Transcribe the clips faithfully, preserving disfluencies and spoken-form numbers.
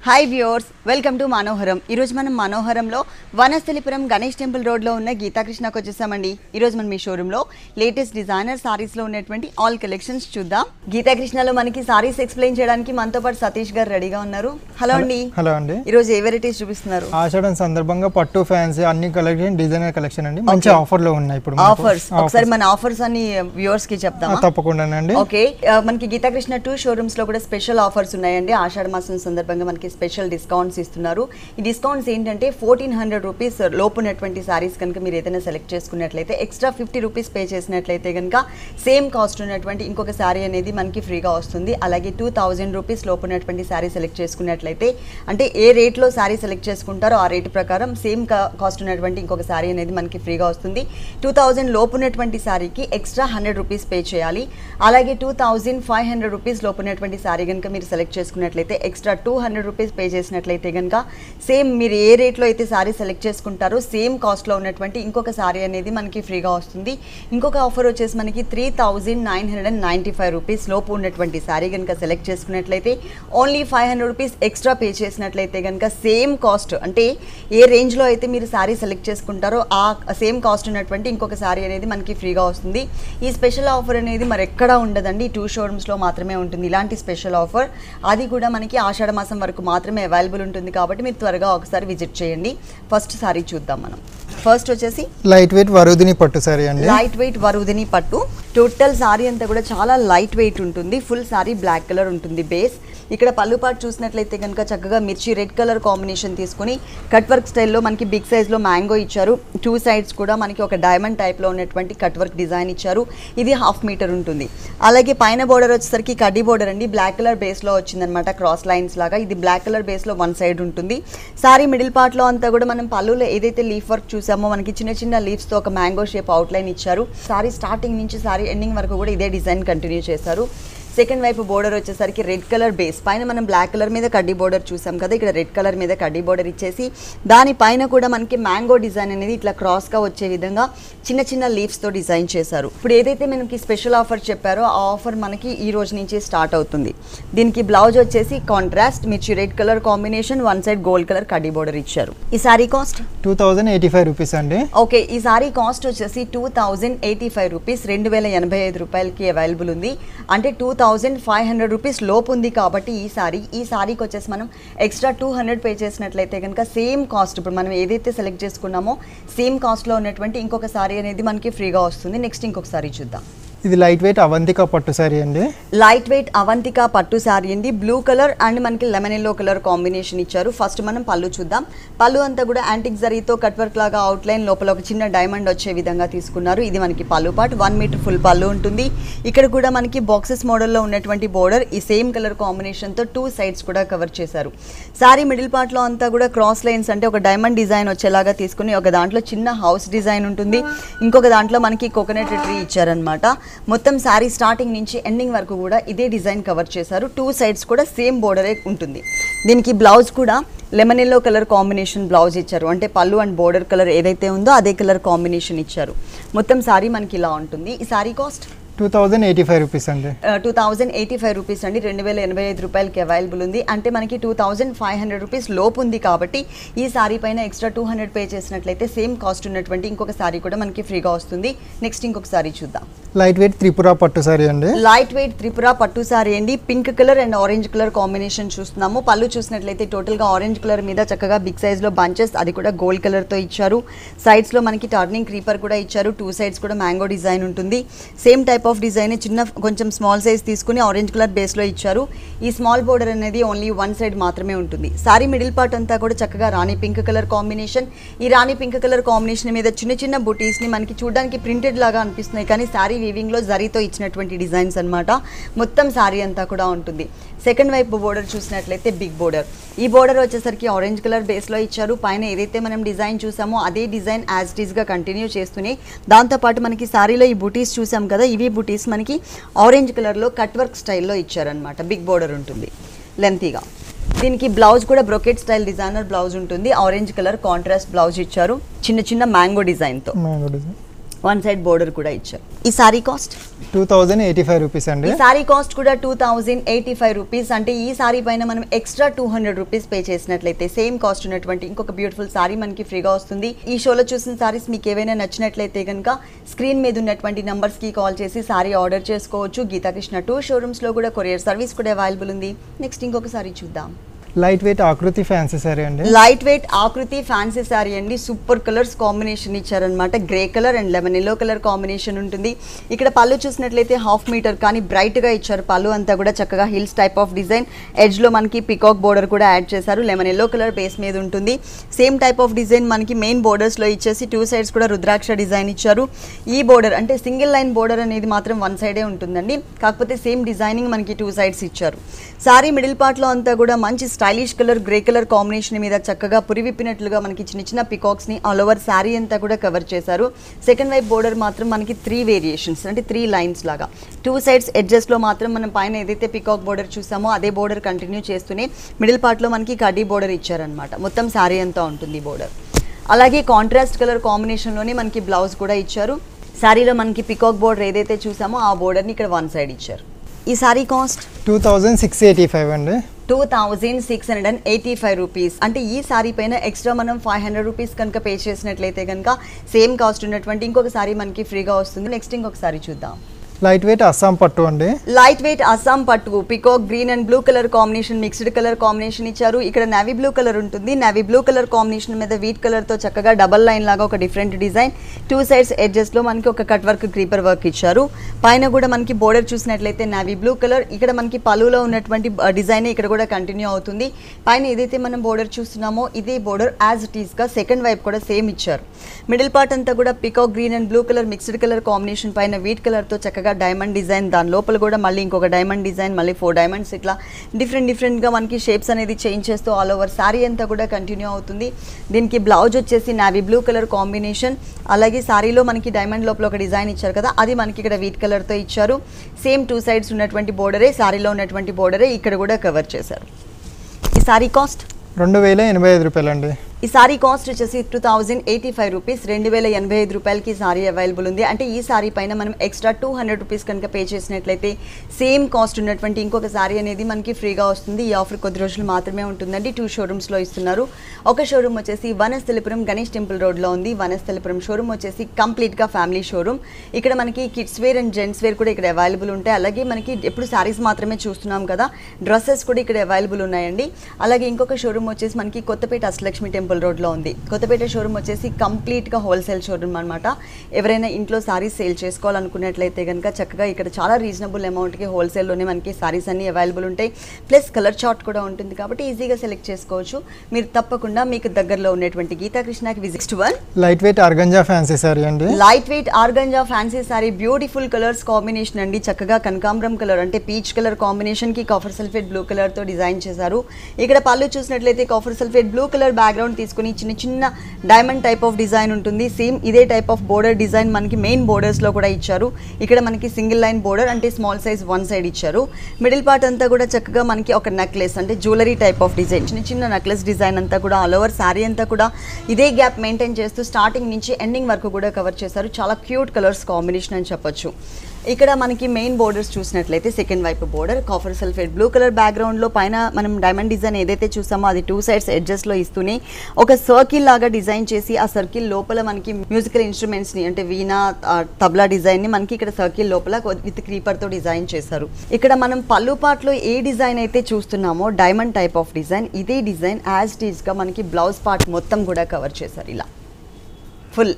Hi viewers, welcome to మనోహరం. ఈరోజు మనం మనోహరంలో వనస్థలిపురం గణేష్ టెంపుల్ రోడ్లో ఉన్న గీతాకృష్ణకు వచ్చేసామండి. ఈరోజు మనం మీ షోరూంలో లేటెస్ట్ డిజైనర్ సారీస్లో ఉన్నటువంటి ఆల్ కలెక్షన్స్ చూద్దాం. గీతాకృష్ణలో మనకి సారీస్ ఎక్స్ప్లెయిన్ చేయడానికి మనతో పాటు సతీష్ గారు రెడీగా ఉన్నారు. హలో అండి. హలో అండి. ఈరోజు ఏ వెరైటీస్ చూపిస్తున్నారు? ఆషాఢం సందర్భంగా పట్టు ఫ్యాన్సీ అన్ని కలెక్షన్ డిజైనర్ కలెక్షన్ అండి. మంచి ఆఫర్ లో ఉన్నాయి ఇప్పుడు ఆఫర్స్. ఒకసారి మన ఆఫర్స్ అన్ని వ్యూవర్స్ కి చెప్తామా? తప్పకుండానండి. ఓకే, మనకి గీతాకృష్ణ టూ షోరూమ్స్ లో కూడా స్పెషల్ ఆఫర్స్ ఉన్నాయండి. ఆషాఢ మాసం సందర్భంగా మనకి స్పెషల్ డిస్కౌంట్స్ ఇస్తున్నారు. ఈ డిస్కౌంట్స్ ఏంటంటే ఫోర్టీన్ హండ్రెడ్ రూపీస్ లోపు ఉన్నటువంటి సారీస్ కనుక మీరు ఏదైనా సెలెక్ట్ చేసుకున్నట్లయితే ఎక్స్ట్రా ఫిఫ్టీ రూపీస్ పే చేసినట్లయితే కనుక సేమ్ కాస్ట్ ఉన్నటువంటి ఇంకొక శారీ అనేది మనకి ఫ్రీగా వస్తుంది. అలాగే టూ థౌజండ్ రూపీస్ లోపు ఉన్నటువంటి శారీ సెలెక్ట్ చేసుకున్నట్లయితే అంటే ఏ రేట్లో శారీ సెలెక్ట్ చేసుకుంటారో ఆ రేటు ప్రకారం సేమ్ కాస్ట్ ఉన్నటువంటి ఇంకొక శారీ అనేది మనకి ఫ్రీగా వస్తుంది. టూ థౌజండ్ లోపు ఉన్నటువంటి శారీకి ఎక్స్ట్రా హండ్రెడ్ రూపీస్ పే చేయాలి. అలాగే two thousand five hundred rupees లోపు ఉన్నటువంటి శారీ కనుక మీరు సెలెక్ట్ చేసుకున్నట్లయితే extra two hundred rupees pay చేసినట్లయితే కనుక సేమ్ మీరు ఏ రేట్లో అయితే శారీ సెలెక్ట్ చేసుకుంటారో సేమ్ కాస్ట్లో ఉన్నటువంటి ఇంకొక శారీ అనేది మనకి ఫ్రీగా వస్తుంది. ఇంకొక ఆఫర్ వచ్చేసి మనకి three thousand nine hundred and ninety five rupees లోపు ఉన్నటువంటి శారీ కనుక సెలెక్ట్ చేసుకున్నట్లయితే only five hundred rupees extra pay చేసినట్లయితే కనుక సేమ్ కాస్ట్ అంటే ఏ రేంజ్లో అయితే మీరు శారీ సెలెక్ట్ చేసుకుంటారో ఆ సేమ్ కాస్ట్ ఉన్నటువంటి ఇంకొక శారీ అనేది మనకి ఫ్రీగా వస్తుంది. ఈ స్పెషల్ ఆఫర్ అనేది మరి ఎక్కడా ఉండదండి, టూ షోరూమ్స్లో మాత్రమే ఉంటుంది ఇలాంటి స్పెషల్ ఆఫర్. అది కూడా మనకి ఆషాఢ మాసం వరకు మాత్రమే అవైలబుల్ ఉంటుంది కాబట్టి మీరు త్వరగా ఒకసారి విజిట్ చేయండి. ఫస్ట్ సారీ చూద్దాం మనం. ఫస్ట్ వచ్చేసి లైట్ వెయిట్ వరుధిని పట్టు సారీ అండి. లైట్ వెయిట్ వరుధిని పట్టు. టోటల్ సారీ అంతా కూడా చాలా లైట్ వెయిట్ ఉంటుంది. ఫుల్ సారీ బ్లాక్ కలర్ ఉంటుంది బేస్. ఇక్కడ పళ్ళు పాటు చూసినట్లయితే కనుక చక్కగా మిర్చి రెడ్ కలర్ కాంబినేషన్ తీసుకుని కట్ వర్క్ స్టైల్లో మనకి బిగ్ సైజ్లో మ్యాంగో ఇచ్చారు. టూ సైడ్స్ కూడా మనకి ఒక డైమండ్ టైప్లో ఉన్నటువంటి కట్ వర్క్ డిజైన్ ఇచ్చారు. ఇది హాఫ్ మీటర్ ఉంటుంది. అలాగే పైన బోర్డర్ వచ్చేసరికి కడ్డీ బోర్డర్ అండి, బ్లాక్ కలర్ బేస్లో వచ్చిందనమాట, క్రాస్ లైన్స్ లాగా. ఇది బ్లాక్ కలర్ బేస్లో వన్ సైడ్ ఉంటుంది. సారీ మిడిల్ పార్ట్లో అంతా కూడా మనం పళ్ళులో ఏదైతే లీఫ్ వర్క్ చూసామో మనకి చిన్న చిన్న లీవ్స్తో ఒక మ్యాంగో షేప్ అవుట్లైన్ ఇచ్చారు. సారీ స్టార్టింగ్ నుంచి సారీ ఎండింగ్ వరకు కూడా ఇదే డిజైన్ కంటిన్యూ చేశారు. సెకండ్ వైపు బోర్డర్ వచ్చేసరికి రెడ్ కలర్ బేస్ పైన మనం బ్లాక్ కలర్ మీద కడ్డీ బోర్డర్ చూసాం కదా, ఇక్కడ రెడ్ కలర్ మీద కడ్డీ బోర్డర్ ఇచ్చేసి దానిపైన కూడా మనకి మ్యాంగో డిజైన్ అనేది ఇట్లా క్రాస్గా వచ్చే విధంగా చిన్న చిన్న లీవ్స్తో డిజైన్ చేశారు. ఇప్పుడు ఏదైతే మనకి స్పెషల్ ఆఫర్ చెప్పారో ఆ ఆఫర్ మనకి ఈ రోజు నుంచి స్టార్ట్ అవుతుంది. దీనికి బ్లౌజ్ వచ్చేసి కాంట్రాస్ట్ మిర్చి red colour combination, one side gold colour కడ్డీ బోర్డర్ ఇచ్చారు. ఈ sari cost two thousand eighty five rupees అండి. ఓకే, ఈ సారీ కాస్ట్ వచ్చేసి two thousand eighty five rupees రెండు వేల ఎనభై ఐదు రూపాయలకి అవైలబుల్ ఉంది. అంటే two thousand five hundred rupees లోపు ఉంది కాబట్టి ఈ సారీ ఈ సారీకి వచ్చేసి మనం ఎక్స్ట్రా టూ హండ్రెడ్ పే చేసినట్లయితే కనుక సేమ్ కాస్ట్ ఇప్పుడు మనం ఏదైతే సెలెక్ట్ చేసుకున్నామో సేమ్ కాస్ట్లో ఉన్నటువంటి ఇంకొక సారీ అనేది మనకి ఫ్రీగా వస్తుంది. నెక్స్ట్ ఇంకొక సారీ చూద్దాం. ఇది లైట్ వెయిట్ అవంతిక పట్టు సారీ అండి. లైట్ వెయిట్ అవంతిక పట్టు సారీ అండి. బ్లూ కలర్ అండ్ మనకి లెమన్ ఎల్లో కలర్ కాంబినేషన్ ఇచ్చారు. ఫస్ట్ మనం పళ్ళు చూద్దాం. పళ్ళు అంతా కూడా యాంటిక్ జరీతో కట్ వర్క్ లాగా అవుట్లైన్ లోపల ఒక చిన్న డైమండ్ వచ్చే విధంగా తీసుకున్నారు. ఇది మనకి పళ్ళు పార్ట్, వన్ మీటర్ ఫుల్ పళ్ళు ఉంటుంది. ఇక్కడ కూడా మనకి బాక్సెస్ మోడల్లో ఉన్నటువంటి బోర్డర్ ఈ సేమ్ కలర్ కాంబినేషన్తో టూ సైడ్స్ కూడా కవర్ చేశారు. సారీ మిడిల్ పార్ట్లో అంతా కూడా క్రాస్ లైన్స్ అంటే ఒక డైమండ్ డిజైన్ వచ్చేలాగా తీసుకుని ఒక దాంట్లో చిన్న హౌస్ డిజైన్ ఉంటుంది, ఇంకొక దాంట్లో మనకి కోకోనట్ ట్రీ ఇచ్చారనమాట. మొత్తం శారీ స్టార్టింగ్ నుంచి ఎండింగ్ వరకు కూడా ఇదే డిజైన్ కవర్ చేశారు. టూ సైడ్స్ కూడా సేమ్ బోర్డరే ఉంటుంది. దీనికి బ్లౌజ్ కూడా lemon yellow colour combination blouse ఇచ్చారు. అంటే పళ్ళు అండ్ బోర్డర్ కలర్ ఏదైతే ఉందో అదే కలర్ కాంబినేషన్ ఇచ్చారు. మొత్తం శారీ మనకి ఇలా ఉంటుంది. ఈ sari cost two thousand eighty five rupees అండి. Two thousand eighty five rupees అండి. రెండు వేల ఎనభై ఐదు రూపాయలకి అవైలబుల్ ఉంది. అంటే మనకి two thousand five hundred rupees లోపు ఉంది కాబట్టి ఈ సారీ పైన ఎక్స్ట్రా టూ హండ్రెడ్ పే చేసినట్లయితే సేమ్ కాస్ట్ ఉన్నటువంటి ఇంకొక సారీ కూడా మనకి ఫ్రీగా వస్తుంది. నెక్స్ట్ ఇంకొక సారీ చూద్దాం. లైట్ వెయిట్ త్రిపుర పట్టు సారీ అండి. లైట్ వెయిట్ త్రిపుర పట్టు సారీ అండి. Pink colour and orange colour combination చూస్తున్నాము. పళ్ళు చూసినట్లయితే టోటల్గా ఆరెంజ్ కలర్ మీద చక్కగా బిగ్ సైజ్లో బంచెస్ అది కూడా గోల్డ్ కలర్తో ఇచ్చారు. సైడ్స్లో మనకి టర్నింగ్ క్రీపర్ కూడా ఇచ్చారు. టూ సైడ్స్ కూడా మ్యాంగో డిజైన్ ఉంటుంది. సేమ్ టైప్ ఆఫ్ డిజైన్ చిన్న కొంచెం స్మాల్ సైజ్ తీసుకుని ఆరెంజ్ కలర్ బేస్లో ఇచ్చారు. ఈ స్మాల్ బోర్డర్ అనేది ఓన్లీ వన్ సైడ్ మాత్రమే ఉంటుంది. సారీ మిడిల్ పార్ట్ అంతా కూడా చక్కగా రాణి పింక్ కలర్ కాంబినేషన్. ఈ రాణి పింక్ కలర్ కాంబినేషన్ మీద చిన్న చిన్న బుటీస్ని మనకి చూడడానికి ప్రింటెడ్ లాగా అనిపిస్తున్నాయి కానీ సారీ వీవింగ్లో జరీతో ఇచ్చినటువంటి డిజైన్స్ అనమాట. మొత్తం సారీ అంతా కూడా ఉంటుంది. సెకండ్ వైపు బోర్డర్ చూసినట్లయితే బిగ్ బోర్డర్. ఈ బోర్డర్ వచ్చేసరికి ఆరెంజ్ కలర్ బేస్లో ఇచ్చారు. పైన ఏదైతే మనం డిజైన్ చూసామో అదే డిజైన్ యాజ్ ఇట్ ఈస్గా కంటిన్యూ చేస్తూనే దాంతోపాటు మనకి సారీలో ఈ బుటీస్ చూసాం కదా, ఇవి బుటీస్ మనకి ఆరెంజ్ కలర్లో కట్ వర్క్ స్టైల్లో ఇచ్చారనమాట. బిగ్ బోర్డర్ ఉంటుంది లెంతీగా. దీనికి బ్లౌజ్ కూడా బ్రొకెట్ స్టైల్ డిజైనర్ బ్లౌజ్ ఉంటుంది. ఆరెంజ్ కలర్ కాంట్రాస్ట్ బ్లౌజ్ ఇచ్చారు చిన్న చిన్న మ్యాంగో డిజైన్తో. వన్ సైడ్ బోర్డర్ కూడా ఇచ్చారు. ఈ sari cost two thousand eighty five rupees అండి. ఈ సారీ కాస్ట్ కూడా two thousand eighty five rupees. అంటే ఈ సారీ పైన మనం extra two hundred rupees pay చేసినట్లయితే సేమ్ కాస్ట్ ఉన్నటువంటి ఇంకొక బ్యూటిఫుల్ సారీ మనకి ఫ్రీగా వస్తుంది. ఈ షోలో చూసిన సారీస్ మీకు ఏవైనా నచ్చినట్లయితే కనుక స్క్రీన్ మీద ఉన్నటువంటి నంబర్స్ కి కాల్ చేసి సారీ ఆర్డర్ చేసుకోవచ్చు. గీతాకృష్ణ టూ షోరూమ్స్ లో కూడా కొరియర్ సర్వీస్ కూడా అవైలబుల్ ఉంది. నెక్స్ట్ ఇంకొక సారీ చూద్దాం. Light weight Aakruti fancy sari అండి. Light weight Aakruti fancy sari అండి. సూపర్ కలర్స్ కాంబినేషన్ ఇచ్చారనమాట. Grey colour and lemon yellow colour combination ఉంటుంది. ఇక్కడ పళ్ళు చూసినట్లయితే హాఫ్ మీటర్ కానీ బ్రైట్ గా ఇచ్చారు. పళ్ళు అంతా కూడా చక్కగా hills type of design, edge లో మనకి పికాక్ బోర్డర్ కూడా యాడ్ చేశారు. లెమన్ ఎల్లో కలర్ బేస్ మీద ఉంటుంది. సేమ్ టైప్ ఆఫ్ డిజైన్ మనకి మెయిన్ బోర్డర్స్ లో ఇచ్చేసి టూ సైడ్స్ కూడా రుద్రాక్ష డిజైన్ ఇచ్చారు. ఈ బోర్డర్ అంటే సింగిల్ లైన్ బోర్డర్ అనేది మాత్రం వన్ సైడే ఉంటుందండి. కాకపోతే సేమ్ డిజైనింగ్ మనకి టూ సైడ్స్ ఇచ్చారు. సారీ మిడిల్ పార్ట్ లో అంతా కూడా మంచి stylish colour grey colour combination మీద చక్కగా పురివిప్పినట్లుగా మనకి చిన్న చిన్న పికాక్స్ ని ఆల్ ఓవర్ సారీ అంతా కూడా కవర్ చేశారు. సెకండ్ వైపు బోర్డర్ మాత్రం మనకి త్రీ వేరియేషన్స్ అంటే త్రీ లైన్స్ లాగా టూ సైడ్స్ ఎడ్జెస్ లో మాత్రం మనం పైన ఏదైతే పికాక్ బోర్డర్ చూసామో అదే బోర్డర్ కంటిన్యూ చేస్తూనే మిడిల్ పార్ట్ లో మనకి కడ్డీ బోర్డర్ ఇచ్చారనమాట. మొత్తం సారీ అంతా ఉంటుంది బోర్డర్. అలాగే కాంట్రాస్ట్ కలర్ కాంబినేషన్ లోనే మనకి బ్లౌజ్ కూడా ఇచ్చారు. సారీలో మనకి పికాక్ బోర్డర్ ఏదైతే చూసామో ఆ బోర్డర్ ని ఇక్కడ వన్ సైడ్ ఇచ్చారు. ఈ sari cost two thousand six eighty five అండి. Two thousand six hundred and eighty five rupees. అంటే ఈ సారీ పైన ఎక్స్ట్రా మనం ఫైవ్ హండ్రెడ్ రూపీస్ కనుక పే చేసినట్లయితే కనుక సేమ్ కాస్ట్ ఉన్నటువంటి ఇంకొక సారీ మనకి ఫ్రీగా వస్తుంది. నెక్స్ట్ ఇంకొక సారీ చూద్దాం. లైట్ వెయిట్ అస్సాం పట్టు అండి. లైట్ వెయిట్ అస్సాం పట్టు peacock green and blue colour combination mixed colour combination ఇచ్చారు. ఇక్కడ నావీ బ్లూ కలర్ ఉంటుంది. నావీ బ్లూ కలర్ కాంబినేషన్ మీద వీట్ కలర్ తో చక్కగా డబల్ లైన్ లాగా ఒక different design, two sides edges లో మనకి ఒక కట్ వర్క్ క్రీపర్ వర్క్ ఇచ్చారు. పైన కూడా మనకి బోర్డర్ చూసినట్లయితే నావీ బ్లూ కలర్. ఇక్కడ మనకి పలులో ఉన్నటువంటి డిజైన్ ఇక్కడ కూడా కంటిన్యూ అవుతుంది. పైన ఏదైతే మనం బోర్డర్ చూస్తున్నామో ఇదే బోర్డర్ యాజ్ ఇట్ ఈస్ గా సెకండ్ వైపు కూడా సేమ్ ఇచ్చారు. మిడిల్ పార్ట్ అంతా కూడా peacock green and blue colour mixed colour combination పైన వీట్ కలర్ తో చక్కగా డైమండ్ డిజైన్, దాని లోపల కూడా మళ్ళీ ఇంకొక డైమండ్ డిజైన్, మళ్ళీ ఫోర్ డైమండ్స్, ఇట్లా డిఫరెంట్ డిఫరెంట్గా మనకి షేప్స్ అనేది చేంజ్ చేస్తూ ఆల్ ఓవర్ సారీ అంతా కూడా కంటిన్యూ అవుతుంది. దీనికి బ్లౌజ్ వచ్చేసి నావీ బ్లూ కలర్ కాంబినేషన్. అలాగే సారీలో మనకి డైమండ్ లోపల ఒక డిజైన్ ఇచ్చారు కదా, అది మనకి ఇక్కడ వీట్ కలర్తో ఇచ్చారు. సేమ్ టూ సైడ్స్ ఉన్నటువంటి బోర్డరే, సారీలో ఉన్నటువంటి బోర్డరే ఇక్కడ కూడా కవర్ చేశారు. ఈ సారీ కాస్ట్ రెండు వేల ఎనభై ఐదు రూపాయలు అండి. ఈ సారీ కాస్ట్ వచ్చేసి two thousand eighty five rupees. రెండు వేల ఎనభై ఐదు రూపాయలకి సారీ అవైలబుల్ ఉంది. అంటే ఈ సారీ పైన మనం ఎక్స్ట్రా టూ హండ్రెడ్ రూపీస్ కనుక పే చేసినట్లయితే సేమ్ కాస్ట్ ఉన్నటువంటి ఇంకొక సారీ అనేది మనకి ఫ్రీగా వస్తుంది. ఈ ఆఫర్ కొద్ది రోజులు మాత్రమే ఉంటుందండి. టూ షోరూమ్స్లో ఇస్తున్నారు. ఒక షోరూమ్ వచ్చేసి వనస్థలిపురం గణేష్ టెంపుల్ రోడ్లో ఉంది. వనస్థలిపురం షోరూమ్ వచ్చేసి కంప్లీట్గా ఫ్యామిలీ షోరూమ్. ఇక్కడ మనకి kids wear and gents wear కూడా ఇక్కడ అవైలబుల్ ఉంటాయి. అలాగే మనకి ఎప్పుడు సారీస్ మాత్రమే చూస్తున్నాం కదా, డ్రెస్సెస్ కూడా ఇక్కడ అవైలబుల్ ఉన్నాయండి. అలాగే ఇంకొక షోరూమ్ వచ్చేసి మనకి కొత్తపేట అష్టలక్ష్మి టెంపుల్ రోడ్లో ఉంది. కొత్తపేట షోరూమ్ వచ్చేసి కంప్లీట్గా హోల్సేల్ షోరూమ్ అనమాట. ఎవరైనా ఇంట్లో సారీస్ సేల్ చేసుకోవాలనుకున్నట్లయితే కనుక చక్కగా ఇక్కడ చాలా రీజనబుల్ అమౌంట్కి హోల్సేల్లోనే మనకి సారీస్ అన్ని అవైలబుల్ ఉంటాయి. ప్లస్ కలర్ చార్ట్ కూడా ఉంటుంది కాబట్టి ఈజీగా సెలెక్ట్ చేసుకోవచ్చు. మీరు తప్పకుండా మీకు దగ్గరలో ఉన్నటువంటి గీతాకృష్ణకి visit one light weight organza fancy sari అండి. Light weight organza fancy sari beautiful colours combination అండి. చక్కగా కనకాంబరం కలర్ అంటే పీచ్ కలర్ కాంబినేషన్ కి కాఫర్ సల్ఫేట్ బ్లూ కలర్ తో డిజైన్ చేశారు. ఇక్కడ పళ్ళు చూసినట్లయితే copper sulphate blue colour background తీసుకుని చిన్న చిన్న డైమండ్ టైప్ ఆఫ్ డిజైన్ ఉంటుంది. సేమ్ ఇదే టైప్ ఆఫ్ బోర్డర్ డిజైన్ మనకి మెయిన్ బోర్డర్స్ లో కూడా ఇచ్చారు. ఇక్కడ మనకి సింగిల్ లైన్ బోర్డర్ అంటే స్మాల్ సైజ్ వన్ సైడ్ ఇచ్చారు. మిడిల్ పార్ట్ అంతా కూడా చక్కగా మనకి ఒక నెక్లెస్ అంటే జ్యువెలరీ టైప్ ఆఫ్ డిజైన్, చిన్న చిన్న నెక్లెస్ డిజైన్ అంతా కూడా ఆల్ ఓవర్ సారీ అంతా కూడా ఇదే గ్యాప్ మెయింటైన్ చేస్తూ స్టార్టింగ్ నుంచి ఎండింగ్ వరకు కూడా కవర్ చేశారు. చాలా క్యూట్ కలర్స్ కాంబినేషన్ అని చెప్పొచ్చు. ఇక్కడ మనకి మెయిన్ బోర్డర్స్ చూసినట్లయితే సెకండ్ వైపు border copper sulphate blue colour బ్యాక్గ్రౌండ్లో పైన మనం డైమండ్ డిజైన్ ఏదైతే చూసామో అది టూ సైడ్స్ ఎడ్జెస్లో ఇస్తూనే ఒక సర్కిల్ లాగా డిజైన్ చేసి ఆ సర్కిల్ లోపల మనకి మ్యూజికల్ ఇన్స్ట్రుమెంట్స్ని అంటే వీణా తబలా డిజైన్ని మనకి ఇక్కడ సర్కిల్ లోపల విత్ క్రీపర్తో డిజైన్ చేశారు. ఇక్కడ మనం పళ్ళు పార్ట్లో ఏ డిజైన్ అయితే చూస్తున్నామో డైమండ్ టైప్ ఆఫ్ డిజైన్, ఇదే డిజైన్ యాజ్ ఇట్ ఈస్గా మనకి బ్లౌజ్ పార్ట్ మొత్తం కూడా కవర్ చేశారు ఇలా ఫుల్.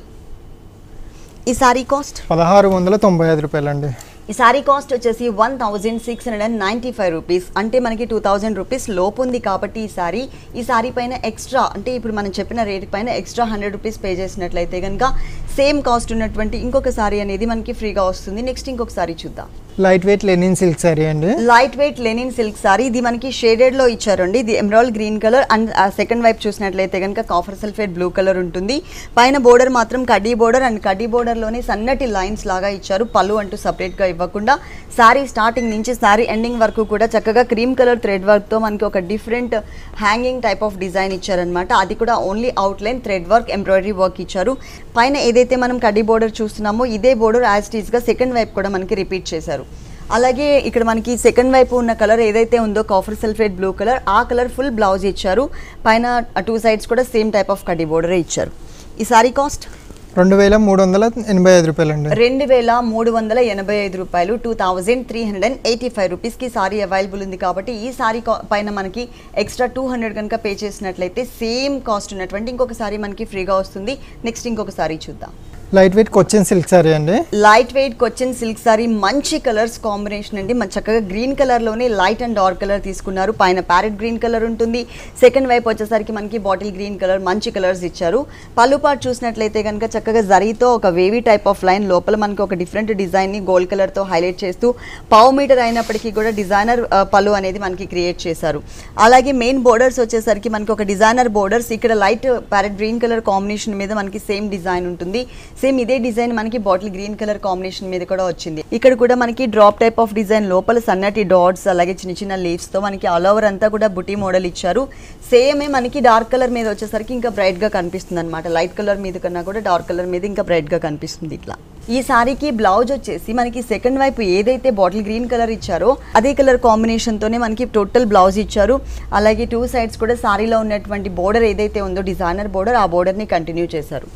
ఈ సారీ కాస్ట్ పదహారు వందల తొంభై ఐదు రూపాయలు అండి. ఈ సారీ కాస్ట్ వచ్చేసి one thousand six hundred and ninety five rupees. అంటే మనకి టూ థౌజండ్ రూపీస్ లోపు ఉంది కాబట్టి ఈ సారీ ఈ సారీ పైన ఎక్స్ట్రా అంటే ఇప్పుడు మనం చెప్పిన రేట్ పైన ఎక్స్ట్రా హండ్రెడ్ రూపీస్ పే చేసినట్లయితే కనుక సేమ్ కాస్ట్ ఉన్నటువంటి ఇంకొక సారీ అనేది మనకి ఫ్రీగా వస్తుంది. నెక్స్ట్ ఇంకొక సారీ చూద్దాం. Light weight linen silk sari అండి. Light weight linen silk sari ఇది మనకి షేడెడ్ లో ఇచ్చారండి. ఇది emerald green colour and second వైపు చూసినట్లయితే కనుక కాఫర్ సల్ఫేట్ బ్లూ కలర్ ఉంటుంది. పైన బోర్డర్ మాత్రం కడ్డీ బోర్డర్ అండ్ కడ్డీ బోర్డర్ లోనే సన్నటి లైన్స్ లాగా ఇచ్చారు. పళ్ళు అంటూ సపరేట్ గా ఇవ్వకుండా సారీ స్టార్టింగ్ నుంచి సారీ ఎండింగ్ వరకు కూడా చక్కగా క్రీమ్ కలర్ థ్రెడ్ వర్క్ తో మనకి ఒక different hanging type of design ఇచ్చారనమాట. అది కూడా only outline thread work embroidery work ఇచ్చారు. పైన ఏదైతే ఏదైతే మనం కడ్డీ బోర్డర్ చూస్తున్నామో ఇదే బోర్డర్ యాజ్ ఇట్ ఈస్ గా సెకండ్ వైపు కూడా మనకి రిపీట్ చేశారు. అలాగే ఇక్కడ మనకి సెకండ్ వైపు ఉన్న కలర్ ఏదైతే ఉందో కాఫర్ సల్ఫేట్ బ్లూ కలర్, ఆ కలర్ ఫుల్ బ్లౌజ్ ఇచ్చారు. పైన టూ సైడ్స్ కూడా సేమ్ టైప్ ఆఫ్ కడ్డీ బోర్డరే ఇచ్చారు. ఈ సారీ కాస్ట్ రెండు వేల మూడు వందల ఎనభై ఐదు రూపాయలు అండి. రెండు వేల మూడు వందల ఎనభై ఐదు రూపాయలు two thousand three hundred and eighty five రూపీస్కి సారీ అవైలబుల్ ఉంది. కాబట్టి ఈ సారీ పైన మనకి ఎక్స్ట్రా టూ హండ్రెడ్ కనుక పే చేసినట్లయితే సేమ్ కాస్ట్ ఉన్నటువంటి ఇంకొక సారీ మనకి ఫ్రీగా వస్తుంది. నెక్స్ట్ ఇంకొక సారీ చూద్దాం. Light weight Cochin silk sari అండి. Light weight Cochin silk sari, మంచి కలర్స్ కాంబినేషన్ అండి. మన చక్కగా గ్రీన్ కలర్లోనే లైట్ అండ్ డార్క్ కలర్ తీసుకున్నారు. పైన ప్యారెట్ గ్రీన్ కలర్ ఉంటుంది. సెకండ్ వైపు వచ్చేసరికి మనకి బాటిల్ గ్రీన్ కలర్, మంచి కలర్స్ ఇచ్చారు. పళ్ళు పాటు చూసినట్లయితే కనుక చక్కగా జరీతో ఒక వేవీ టైప్ ఆఫ్ లైన్, లోపల మనకి ఒక డిఫరెంట్ డిజైన్ని గోల్డ్ కలర్తో హైలైట్ చేస్తూ పావు మీటర్ అయినప్పటికీ కూడా డిజైనర్ పళ్ళు అనేది మనకి క్రియేట్ చేశారు. అలాగే మెయిన్ బోర్డర్స్ వచ్చేసరికి మనకి ఒక డిజైనర్ బోర్డర్స్, ఇక్కడ light parrot green colour combination మీద మనకి సేమ్ డిజైన్ ఉంటుంది. సేమ్ ఇదే డిజైన్ మనకి బాటిల్ గ్రీన్ కలర్ కాంబినేషన్ మీద కూడా వచ్చింది. ఇక్కడ కూడా మనకి డ్రాప్ టైప్ ఆఫ్ డిజైన్, లోపల సన్నటి డాట్స్, అలాగే చిన్న చిన్న లీవ్స్ తో మనకి ఆల్ ఓవర్ అంతా కూడా బుటీ మోడల్ ఇచ్చారు. సేమే మనకి డార్క్ కలర్ మీద వచ్చేసరికి ఇంకా బ్రైట్ గా కనిపిస్తుంది అనమాట. లైట్ కలర్ మీద కన్నా కూడా డార్క్ కలర్ మీద ఇంకా బ్రైట్ గా కనిపిస్తుంది. ఇట్లా ఈ సారీకి బ్లౌజ్ వచ్చేసి మనకి సెకండ్ వైపు ఏదైతే బాటిల్ గ్రీన్ కలర్ ఇచ్చారో అదే కలర్ కాంబినేషన్ తోనే మనకి టోటల్ బ్లౌజ్ ఇచ్చారు. అలాగే టూ సైడ్స్ కూడా సారీలో ఉన్నటువంటి బోర్డర్ ఏదైతే ఉందో డిజైనర్ బోర్డర్, ఆ బోర్డర్ ని కంటిన్యూ చేశారు.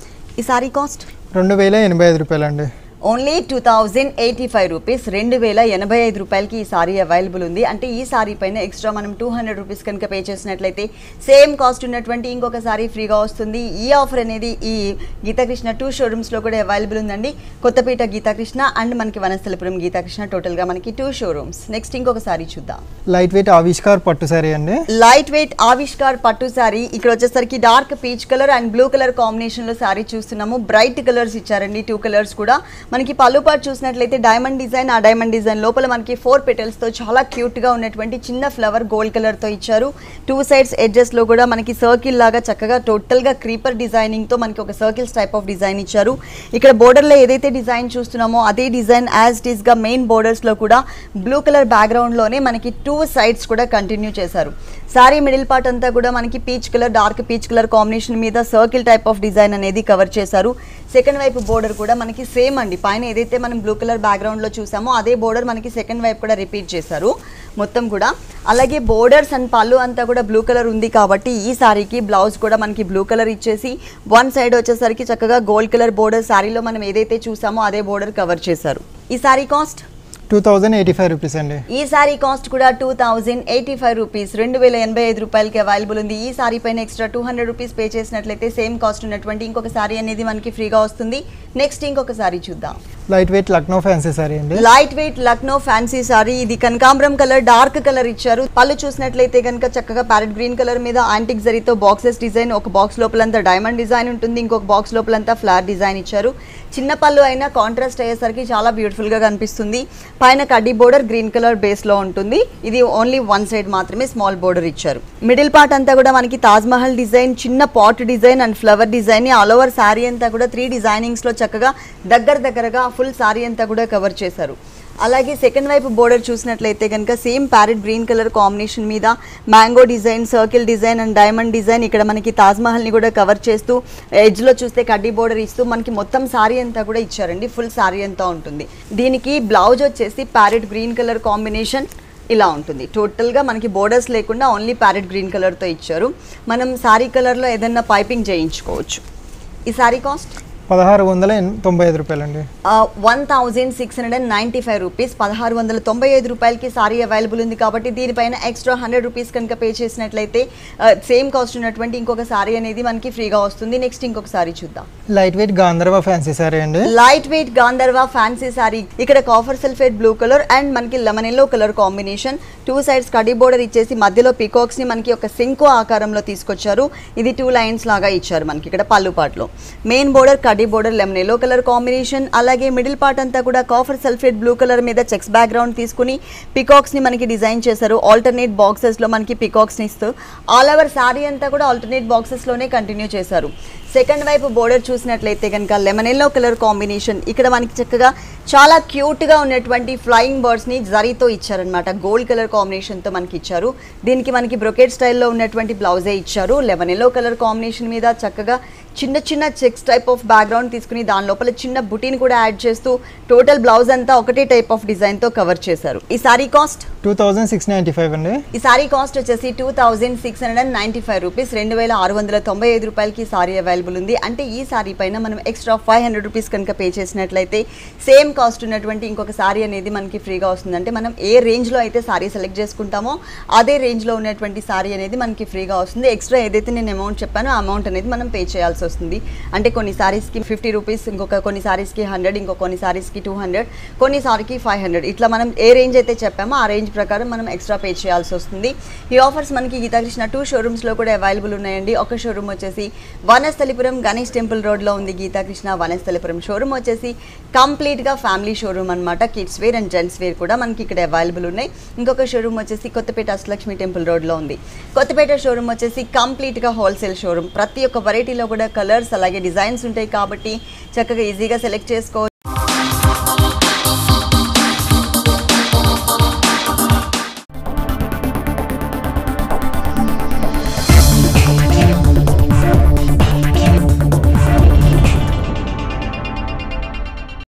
ఈ సారీ కాస్ట్ రెండు వేల ఎనభై ఐదు రూపాయలు అండి. Only two thousand eighty five rupees రెండు వేల ఎనభై ఐదు రూపాయలకి ఈ సారీ అవైలబుల్ ఉంది. అంటే ఈ సారీ పైన ఎక్స్ట్రా మనం టూ హండ్రెడ్ రూపీస్ కనుక పే చేసినట్లయితే సేమ్ కాస్ట్ ఉన్నటువంటి ఇంకొక సారీ ఫ్రీగా వస్తుంది. ఈ ఆఫర్ అనేది ఈ గీతాకృష్ణ టూ షోరూమ్స్లో కూడా అవైలబుల్ ఉందండి. కొత్తపేట గీతాకృష్ణ అండ్ మనకి వనస్థలపురం గీతాకృష్ణ, టోటల్గా మనకి టూ షోరూమ్స్. నెక్స్ట్ ఇంకొక సారీ చూద్దాం. లైట్ వెయిట్ ఆవిష్కార్ పట్టు సారీ అండి. లైట్ వెయిట్ ఆవిష్కార్ పట్టు సారీ, ఇక్కడ వచ్చేసరికి dark peach colour and blue colour combination లో సారీ చూస్తున్నాము. బ్రైట్ కలర్స్ ఇచ్చారండి, టూ కలర్స్ కూడా. మనకి పళ్ళు పాటు చూసినట్లయితే డైమండ్ డిజైన్, ఆ డైమండ్ డిజైన్ లోపల మనకి ఫోర్ పెటల్స్ తో చాలా క్యూట్ గా ఉన్నటువంటి చిన్న ఫ్లవర్ గోల్డ్ కలర్ తో ఇచ్చారు. టూ సైడ్స్ ఎడ్జెస్ లో కూడా మనకి సర్కిల్ లాగా చక్కగా టోటల్ గా క్రీపర్ డిజైనింగ్ తో మనకి ఒక సర్కిల్స్ టైప్ ఆఫ్ డిజైన్ ఇచ్చారు. ఇక్కడ బోర్డర్ లో ఏదైతే డిజైన్ చూస్తున్నామో అదే డిజైన్ యాజ్ ఇట్ ఈస్ గా మెయిన్ బోర్డర్స్ లో కూడా బ్లూ కలర్ బ్యాక్గ్రౌండ్ లోనే మనకి టూ సైడ్స్ కూడా కంటిన్యూ చేశారు. సారీ మిడిల్ పార్ట్ అంతా కూడా మనకి peach colour, dark peach colour combination మీద సర్కిల్ టైప్ ఆఫ్ డిజైన్ అనేది కవర్ చేశారు. సెకండ్ వైపు బోర్డర్ కూడా మనకి సేమ్ అండి. పైన ఏదైతే మనం బ్లూ కలర్ బ్యాక్గ్రౌండ్ లో చూసామో అదే బోర్డర్ మనకి సెకండ్ వైపు కూడా రిపీట్ చేశారు మొత్తం కూడా. అలాగే బోర్డర్స్ అండ్ పళ్ళు అంతా కూడా బ్లూ కలర్ ఉంది కాబట్టి ఈ సారీకి బ్లౌజ్ కూడా మనకి బ్లూ కలర్ ఇచ్చేసి వన్ సైడ్ వచ్చేసరికి చక్కగా గోల్డ్ కలర్ బోర్డర్ సారీలో మనం ఏదైతే చూసామో అదే బోర్డర్ కవర్ చేశారు. ఈ sari cost two thousand eighty five rupees అండి. ఈ సారీ కాస్ట్ కూడా two thousand eighty five rupees రెండు వేల ఎనభై ఐదు రూపాయలకి అవైలబుల్ ఉంది. ఈ సారీ పైన extra two hundred rupees pay చేసినట్లయితే సేమ్ కాస్ట్ ఉన్నటువంటి ఇంకొక సారీ అనేది మనకి ఫ్రీగా వస్తుంది. నెక్స్ట్ ఇంకొక సారీ చూద్దాం. Light weight Lucknow fancy sari అండి. Light weight Lucknow fancy sari, ఇది కనకాంబరం కలర్ డార్క్ కలర్ ఇచ్చారు. పళ్ళు చూసినట్లయితే కనుక చక్కగా ప్యారెట్ గ్రీన్ కలర్ మీద యాంటిక్ జరీతో బాక్సెస్ డిజైన్, ఒక బాక్స్ లోపలంతా డైమండ్ డిజైన్ ఉంటుంది, ఇంకొక బాక్స్ లోపలంతా ఫ్లవర్ డిజైన్ ఇచ్చారు. చిన్న పళ్ళు అయినా కాంట్రాస్ట్ అయ్యేసరికి చాలా బ్యూటిఫుల్ గా కనిపిస్తుంది. పైన కడ్డీ బోర్డర్ గ్రీన్ కలర్ బేస్ లో ఉంటుంది. ఇది ఓన్లీ వన్ సైడ్ మాత్రమే స్మాల్ బోర్డర్ ఇచ్చారు. మిడిల్ పార్ట్ అంతా కూడా మనకి తాజ్ మహల్ డిజైన్, చిన్న pot design and flower design all over sari అంతా కూడా త్రీ డిజైనింగ్స్ లో చక్కగా దగ్గర దగ్గరగా ఫుల్ సారీ అంతా కూడా కవర్ చేశారు. అలాగే సెకండ్ వైపు బోర్డర్ చూసినట్లయితే కనుక same parrot green colour combination మీద mango design, circle design and diamond design, ఇక్కడ మనకి తాజ్ మహల్ ని కూడా కవర్ చేస్తూ ఎడ్జ్ లో చూస్తే కడ్డీ బోర్డర్ ఇస్తూ మనకి మొత్తం సారీ అంతా కూడా ఇచ్చారండి. ఫుల్ సారీ అంతా ఉంటుంది. దీనికి బ్లౌజ్ వచ్చేసి ప్యారెట్ గ్రీన్ కలర్ కాంబినేషన్ ఇలా ఉంటుంది. టోటల్గా మనకి బోర్డర్స్ లేకుండా ఓన్లీ ప్యారెట్ గ్రీన్ కలర్తో ఇచ్చారు. మనం సారీ కలర్లో ఏదైనా పైపింగ్ చేయించుకోవచ్చు. ఈ సారీ కాస్ట్ పదహారు వందల తొంభై ఐదు రూపాయలు అండి. One thousand six hundred and ninety five rupees పదహారు వందల తొంభై ఐదు రూపాయలకి సారీ అవైలబుల్ ఉంది. కాబట్టి దీనిపైన ఎక్స్ట్రా హండ్రెడ్ రూపీస్ కనుక పే చేసినట్లయితే సేమ్ కాస్ట్ ఉన్నటువంటి ఇంకొక సారీ అనేది మనకి ఫ్రీగా వస్తుంది. నెక్స్ట్ ఇంకొక సారీ చూద్దాం. Light weight Gandharva fancy sari అండి. Light weight Gandharva fancy sari, ఇక్కడ copper sulphate blue colour and మనకి lemon yellow colour combination, two sides కడ్డీ బోర్డర్ ఇచ్చేసి మధ్యలో పీకాక్స్ ని మనకి ఒక శంకు ఆకారంలో తీసుకొచ్చారు. ఇది టూ లైన్స్ లాగా ఇచ్చారు మనకి ఇక్కడ పళ్ళు పార్ట్లో. మెయిన్ బోర్డర్ కడ్డీ border lemon yellow colour combination. అలాగే మిడిల్ పార్ట్ అంతా కూడా కాఫర్ సల్ఫేట్ బ్లూ కలర్ మీద చెక్స్ బ్యాక్గ్రౌండ్ తీసుకుని పికాక్స్ ని మనకి డిజైన్ చేశారు. ఆల్టర్నేట్ బాక్సెస్ లో మనకి పికాక్స్ ని ఇస్తూ ఆల్ ఓవర్ సారీ అంతా కూడా ఆల్టర్నేట్ బాక్సెస్ లోనే కంటిన్యూ చేశారు. సెకండ్ వైపు బోర్డర్ చూసినట్లయితే కనుక లెమన్ ఎల్లో కలర్ కాంబినేషన్, ఇక్కడ మనకి చక్కగా చాలా క్యూట్గా ఉన్నటువంటి ఫ్లయింగ్ బర్డ్స్ని జరీతో ఇచ్చారనమాట. గోల్డ్ కలర్ కాంబినేషన్తో మనకి ఇచ్చారు. దీనికి మనకి బ్రొకెట్ స్టైల్లో ఉన్నటువంటి బ్లౌజే ఇచ్చారు. లెమన్ ఎల్లో కలర్ కాంబినేషన్ మీద చక్కగా చిన్న చిన్న చెక్స్ టైప్ ఆఫ్ బ్యాక్గ్రౌండ్ తీసుకుని దాని లోపల చిన్న బుటీని కూడా యాడ్ చేస్తూ టోటల్ బ్లౌజ్ అంతా ఒకటే టైప్ ఆఫ్ డిజైన్తో కవర్ చేశారు. ఈ sari cost two thousand six ninety five అండి. ఈ సారీ కాస్ట్ వచ్చేసి two thousand six hundred and ninety five rupees రెండు వేల ఆరు వందల తొంభై ఐదు రూపాయలకి సారీ అవైలబుల్ ఉంది. అంటే ఈ సారీ పైన మనం ఎక్స్ట్రా ఫైవ్ హండ్రెడ్ రూపీస్ కనుక పే చేసినట్లయితే సేమ్ కాస్ట్ ఉన్నటువంటి ఇంకొక సారీ అనేది మనకి ఫ్రీగా వస్తుంది. అంటే మనం ఏ రేంజ్లో అయితే సారీ సెలెక్ట్ చేసుకుంటామో అదే రేంజ్లో ఉన్నటువంటి సారీ అనేది మనకి ఫ్రీగా వస్తుంది. ఎక్స్ట్రా ఏదైతే నేను అమౌంట్ చెప్పానో ఆ అమౌంట్ అనేది మనం పే చేయాల్సి వస్తుంది. అంటే కొన్ని సారీస్కి ఫిఫ్టీ రూపీస్, ఇంకొక కొన్ని సారీస్కి హండ్రెడ్, ఇంకొక కొన్ని సారీస్కి టూ హండ్రెడ్, కొన్ని సారీకి ఫైవ్ హండ్రెడ్, ఇట్లా మనం ఏ రేంజ్ అయితే చెప్పామో ఆ రేంజ్ ప్రకారం మనం ఎక్స్ట్రా పే చేయాల్సి వస్తుంది. ఈ ఆఫర్స్ మనకి గీతాకృష్ణ టూ షోరూమ్స్లో కూడా అవైలబుల్ ఉన్నాయండి. ఒక షోరూమ్ వచ్చేసి వనస్థలిపురం గణేష్ టెంపుల్ రోడ్లో ఉంది గీతాకృష్ణ వనస్థలిపురం షోరూమ్ వచ్చేసి కంప్లీట్గా ఫ్యామిలీ షోరూమ్ అనమాట. Kids wear and gents wear కూడా మనకి ఇక్కడ అవైలబుల్ ఉన్నాయి. ఇంకొక షోరూమ్ వచ్చేసి కొత్తపేట అష్టలక్ష్మి టెంపుల్ రోడ్లో ఉంది. కొత్తపేట షోరూమ్ వచ్చేసి కంప్లీట్గా హోల్సేల్ షోరూమ్. ప్రతి ఒక్క వెరైటీలో కూడా కలర్స్ అలాగే డిజైన్స్ ఉంటాయి కాబట్టి చక్కగా ఈజీగా సెలెక్ట్ చేసుకోవచ్చు.